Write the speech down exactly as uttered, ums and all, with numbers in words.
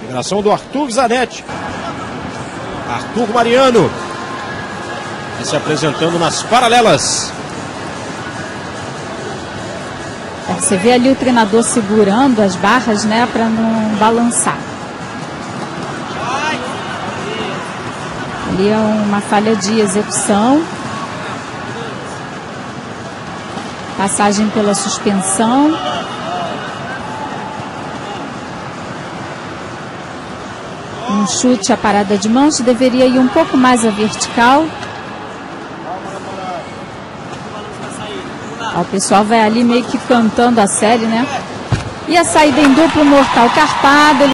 Liberação do Arthur Zanetti. Arthur Mariano. Vai se apresentando nas paralelas. Você vê ali o treinador segurando as barras, né, para não balançar. Ali é uma falha de execução. Passagem pela suspensão. Um chute à parada de mãos, deveria ir um pouco mais à vertical. Ó, o pessoal vai ali meio que cantando a série, né? E a saída em duplo mortal carpado.